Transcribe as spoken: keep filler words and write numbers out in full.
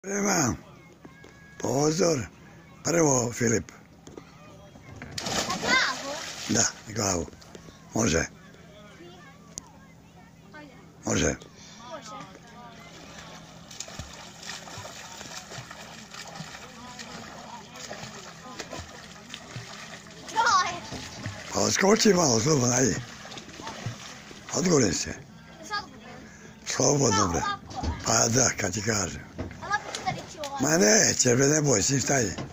Sprema. Pozor. Prvo Filip. Na glavu? Da, na glavu. Može. Može. Može. Daj! Pa odskoči malo, slobodno, ajde. Odgovorim se. Slobodno, bre. Pa da, kad ti kažem. Ali opet udari ću ovo. Ma neće, bre, ne boj se, šta je.